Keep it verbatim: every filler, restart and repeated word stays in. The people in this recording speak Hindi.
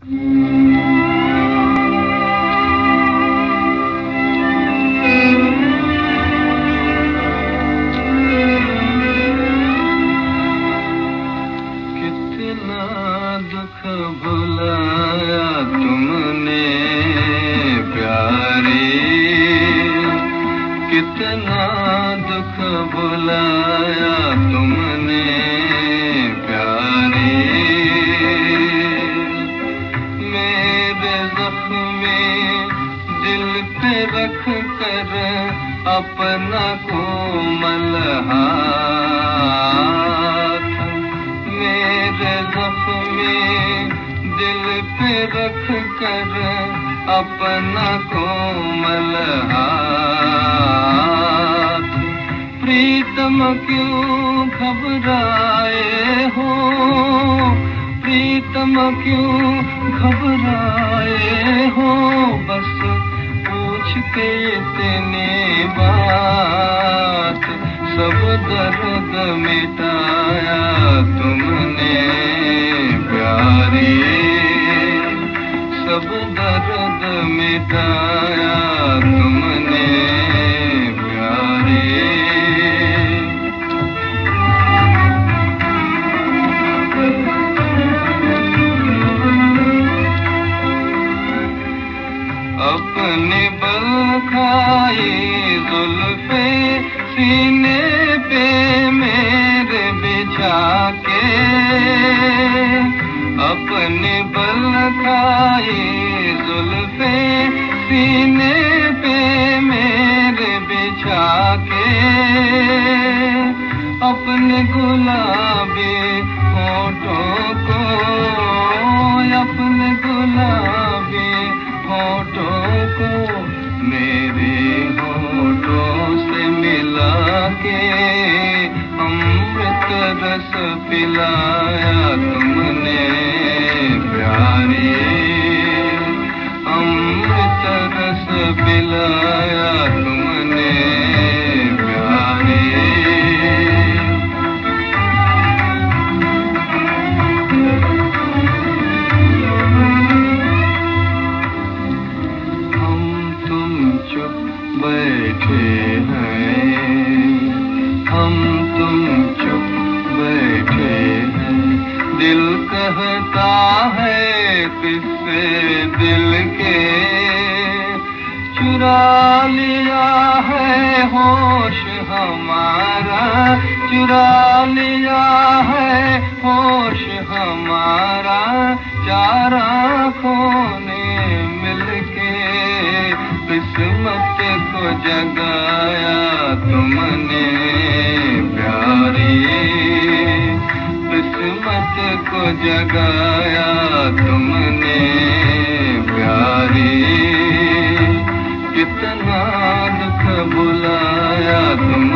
भुलाया तुमने प्यारे, कितना दुख भुलाया तुमने प्यारे। मेरे ज़ख्मे दिल पे रख कर अपना कोमल हाथ, मेरे ज़ख्मे दिल पे रख कर अपना कोमल हाथ। प्रीतम क्यों घबराए हो, प्रीतम क्यों घबराए हो, बस पूछ के इतने बात। सब दर्द मिटाया तुमने प्यारे, सब दर्द मिटाया तुमने प्यारे। अपने बल खाए जुल्फे सीने पे मेरे बिछा के, अपने बल खाए जुल्फे सीने पे मेरे बिछा के, अपने गुलाबी होठों को, अपने गुलाबी होठों को मेरे होठों से मिला के अमृत रस पिलाया तुमने प्यारे, अमृत रस पिलाया तुमने प्यारे। हम तुम चुप बैठे हैं, हम तुम चुप बैठे हैं, दिल कहता है किससे दिल के, चुरा लिया है होश हमारा, चुरा लिया है होश हमारा, चार आँखों ने मिलके किस्मत को जगाया तुमने प्यारे, किस्मत को जगाया तुमने प्यारे। कितना दुख बुलाया तुम